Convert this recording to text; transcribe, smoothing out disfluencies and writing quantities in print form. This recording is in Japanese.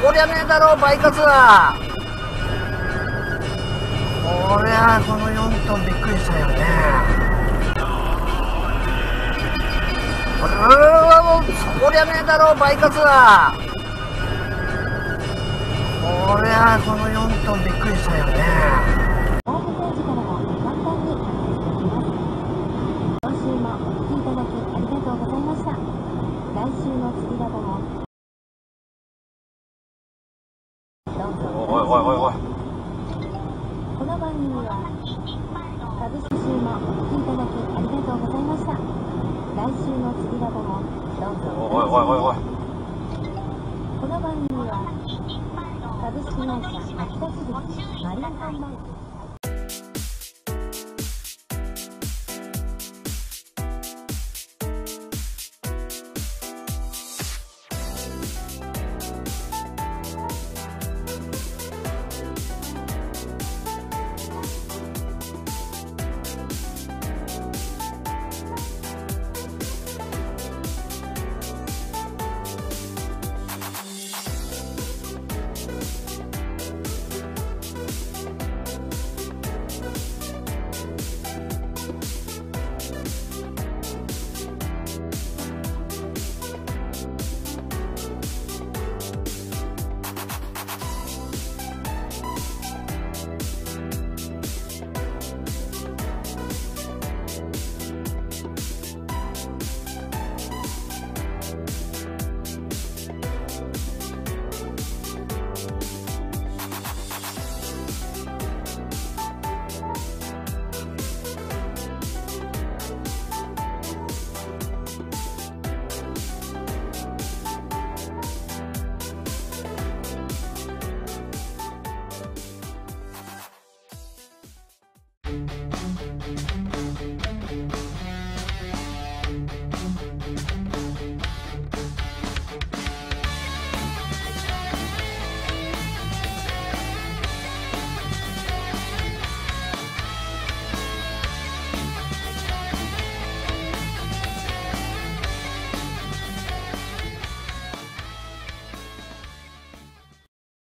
こりゃねえだろバイカツは。こりゃこの4トンびっくりしたよね。こりゃねえだろバイカツは。こりゃこの4トンびっくりしたよね。 ホームページからは簡単にアクセスできます。今週もお聞きいただきありがとうございました。来週の釣りラボもどうぞ。 おいおいおいおい。 この番組は株式週もお聞きいただきありがとうございました。来週の釣りラボもどうぞ。 おいおいおいおい。 この番組は株式会社秋田市立マリン販売